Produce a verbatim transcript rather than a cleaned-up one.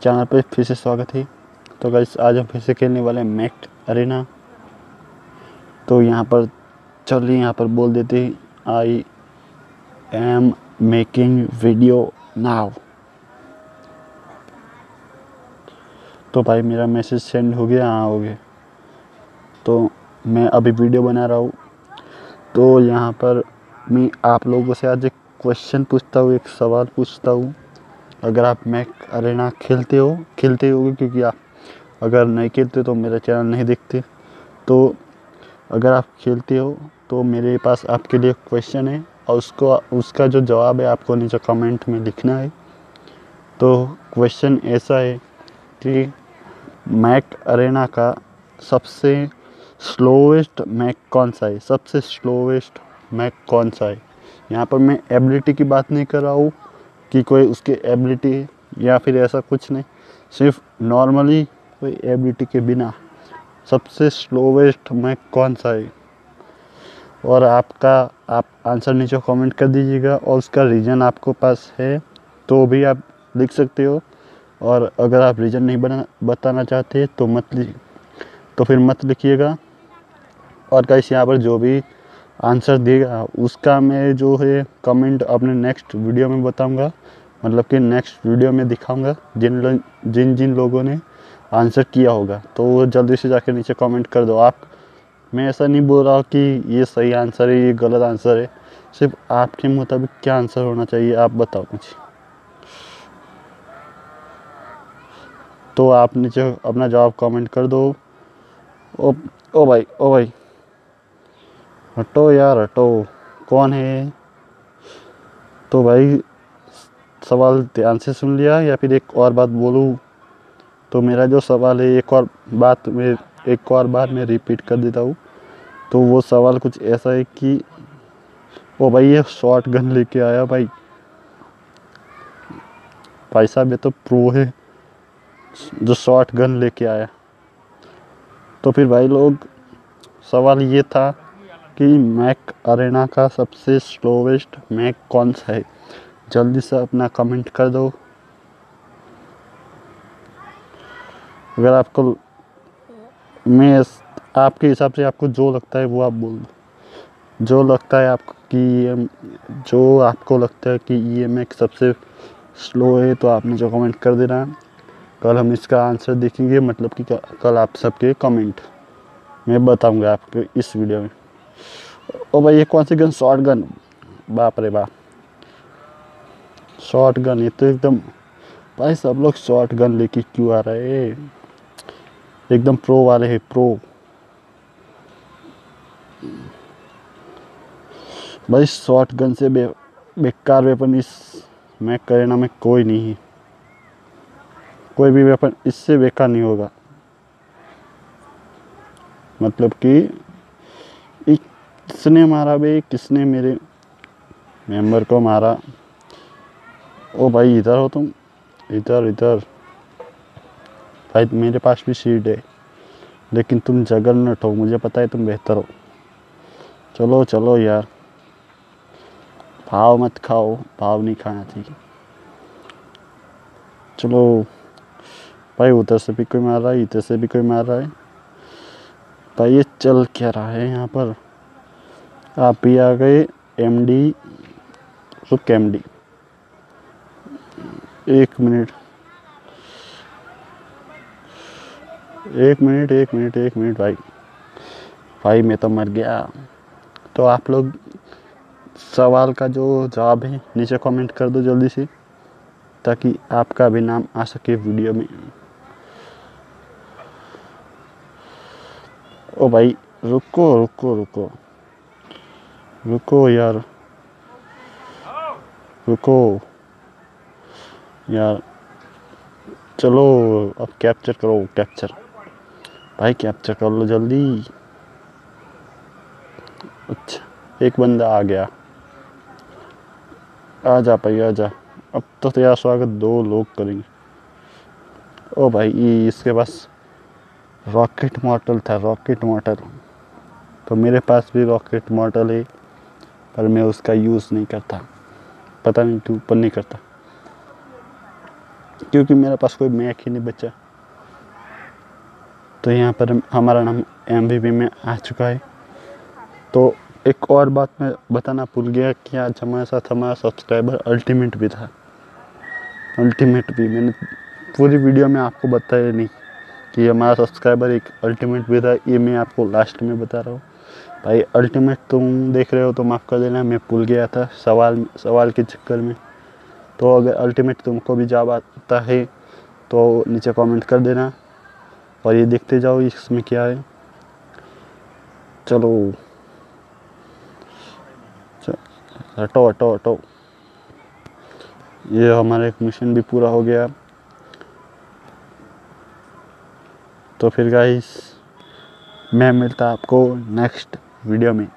Channel पे फिर से स्वागत है। तो गाइस आज हम फिर से खेलने वाले हैं मैक अरेना। तो यहाँ पर चलिए यहाँ पर बोल देते हैं I am making video now. तो भाई मेरा मैसेज सेंड हो गया, हाँ हो गया। तो मैं अभी वीडियो बना रहा हूँ। तो यहाँ पर मैं आप लोगों से आज एक क्वेश्चन पूछता हूँ, एक सवाल पूछता हूँ। अगर आप मैक अरेना खेलते हो खेलते होगे क्योंकि आप अगर नहीं खेलते तो मेरा चैनल नहीं देखते। तो अगर आप खेलते हो तो मेरे पास आपके लिए क्वेश्चन है और उसको उसका जो जवाब है आपको नीचे कमेंट में लिखना है। तो क्वेश्चन ऐसा है कि मैक अरेना का सबसे स्लोवेस्ट मैक कौन सा है, सबसे स्लोवेस्ट मैक कौन सा है। यहाँ पर मैं एबिलिटी की बात नहीं कर रहा हूँ कि कोई उसकी एबिलिटी या फिर ऐसा कुछ नहीं, सिर्फ नॉर्मली कोई एबिलिटी के बिना सबसे स्लोवेस्ट मैक कौन सा है। और आपका आप आंसर नीचे कमेंट कर दीजिएगा और उसका रीज़न आपको पास है तो भी आप लिख सकते हो। और अगर आप रीज़न नहीं बना बताना चाहते तो मत लिख तो फिर मत लिखिएगा। और गाइस यहाँ पर जो भी आंसर देगा उसका मैं जो है कमेंट अपने नेक्स्ट वीडियो में बताऊंगा, मतलब कि नेक्स्ट वीडियो में दिखाऊंगा जिन लो, जिन जिन लोगों ने आंसर किया होगा। तो वो जल्दी से जाकर नीचे कमेंट कर दो। आप मैं ऐसा नहीं बोल रहा कि ये सही आंसर है ये गलत आंसर है, सिर्फ आपके मुताबिक क्या आंसर होना चाहिए आप बताओ मुझे। तो आप नीचे अपना जवाब कमेंट कर दो। ओ ओ भाई ओ भाई हटो यार हटो, कौन है। तो भाई सवाल ध्यान से सुन लिया या फिर एक और बात बोलूँ। तो मेरा जो सवाल है एक और बात मैं एक और बार मैं रिपीट कर देता हूँ। तो वो सवाल कुछ ऐसा है कि ओ भाई ये शॉर्ट गन लेके आया भाई भाई साहब ये तो प्रो है जो शॉर्ट गन लेके आया। तो फिर भाई लोग सवाल ये था कि मैक अरेना का सबसे स्लोवेस्ट मैक कौन सा है। जल्दी से अपना कमेंट कर दो। अगर आपको मैं आपके हिसाब से आपको जो लगता है वो आप बोल दो। जो लगता है आपको कि जो आपको लगता है कि ये मैक सबसे स्लो है तो आपने जो कमेंट कर देना। कल हम इसका आंसर देखेंगे, मतलब कि कल आप सबके कमेंट मैं बताऊंगा आपको इस वीडियो में। ओ भाई ये कौन सी गन, शॉर्ट गन, बाप रे बाप शॉर्ट गन। ये तो एकदम भाई सब लोग शॉर्ट गन लेके क्यों आ रहे हैं, एकदम प्रो वाले हैं प्रो। भाई शॉर्ट गन से बे, बेकार वेपन इस मैक अरेना में कोई नहीं है। कोई भी वेपन इससे बेकार नहीं होगा। मतलब कि किसने मारा बे, किसने मेरे मेंबर को मारा। ओ भाई इधर हो तुम, इधर इधर भाई मेरे पास भी शील्ड है लेकिन तुम जगरनट हो, मुझे पता है तुम बेहतर हो। चलो चलो यार, भाव मत खाओ, भाव नहीं खाना चाहिए। चलो भाई उधर से भी कोई मार रहा है, इधर से भी कोई मार रहा है। भाई ये चल क्या रहा है यहाँ पर। आप भी आ गए एमडी, रुक एमडी एक मिनट एक मिनट एक मिनट एक मिनट भाई भाई मैं तो मर गया। तो आप लोग सवाल का जो जवाब है नीचे कमेंट कर दो जल्दी से, ताकि आपका भी नाम आ सके वीडियो में। ओ भाई रुको रुको रुको रुको यार, रुको यार। चलो अब कैप्चर करो, कैप्चर भाई कैप्चर कर लो जल्दी। अच्छा एक बंदा आ गया, आ जा भाई आ जा। अब तो तेरा स्वागत दो लोग करेंगे। ओ भाई ये इसके पास रॉकेट मॉडल था, रॉकेट मॉडल। तो मेरे पास भी रॉकेट मॉडल है पर मैं उसका यूज़ नहीं करता, पता नहीं क्यों पर नहीं करता। क्योंकि मेरे पास कोई मैक ही नहीं बचा। तो यहाँ पर हमारा नाम एम वी पी में आ चुका है। तो एक और बात मैं बताना भूल गया कि आज हमारे साथ हमारा सब्सक्राइबर अल्टीमेट भी था। अल्टीमेट भी मैंने पूरी वीडियो में आपको बताया नहीं कि हमारा सब्सक्राइबर एक अल्टीमेट भी था। ये मैं आपको लास्ट में बता रहा हूँ। भाई अल्टीमेट तुम देख रहे हो तो माफ़ कर देना, मैं भूल गया था सवाल सवाल के चक्कर में। तो अगर अल्टीमेट तुमको भी जवाब आता है तो नीचे कमेंट कर देना और ये देखते जाओ इसमें क्या है। चलो हटो हटो हटो। ये हमारा एक मिशन भी पूरा हो गया। तो फिर गाइस मैं मिलता आपको नेक्स्ट वीडियो में।